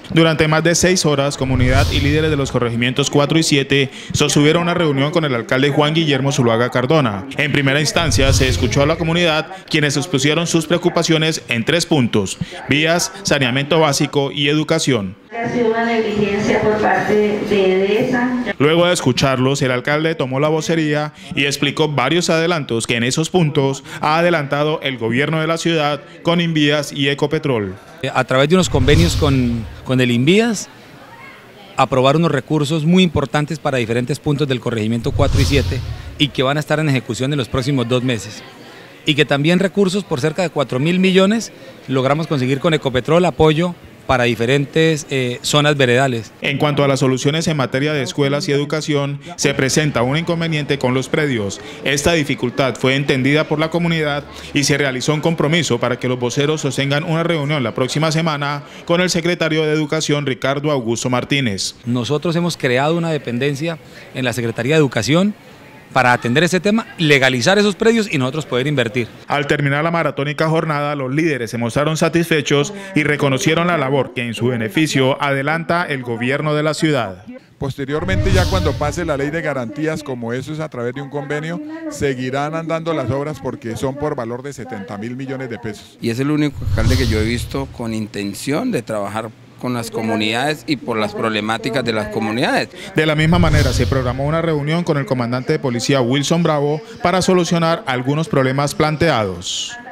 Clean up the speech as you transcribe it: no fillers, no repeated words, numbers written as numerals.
Durante más de 6 horas, comunidad y líderes de los corregimientos 4 y 7 sostuvieron una reunión con el alcalde Juan Guillermo Zuluaga Cardona. En primera instancia se escuchó a la comunidad, quienes expusieron sus preocupaciones en 3 puntos: vías, saneamiento básico y educación. Ha sido una negligencia por parte de EDESA. Luego de escucharlos, el alcalde tomó la vocería y explicó varios adelantos que en esos puntos ha adelantado el gobierno de la ciudad con Invías y Ecopetrol. A través de unos convenios con el Invías, aprobar unos recursos muy importantes para diferentes puntos del corregimiento 4 y 7 y que van a estar en ejecución en los próximos 2 meses. Y que también recursos por cerca de 4.000 millones logramos conseguir con Ecopetrol, apoyo para diferentes zonas veredales. En cuanto a las soluciones en materia de escuelas y educación, se presenta un inconveniente con los predios. Esta dificultad fue entendida por la comunidad y se realizó un compromiso para que los voceros sostengan una reunión la próxima semana con el secretario de Educación, Ricardo Augusto Martínez. Nosotros hemos creado una dependencia en la Secretaría de Educación para atender ese tema, legalizar esos predios y nosotros poder invertir. Al terminar la maratónica jornada, los líderes se mostraron satisfechos y reconocieron la labor que en su beneficio adelanta el gobierno de la ciudad. Posteriormente, ya cuando pase la ley de garantías, como eso es a través de un convenio, seguirán andando las obras porque son por valor de 70.000 millones de pesos. Y es el único alcalde que yo he visto con intención de trabajar con las comunidades y por las problemáticas de las comunidades. De la misma manera, se programó una reunión con el comandante de policía Wilson Bravo para solucionar algunos problemas planteados.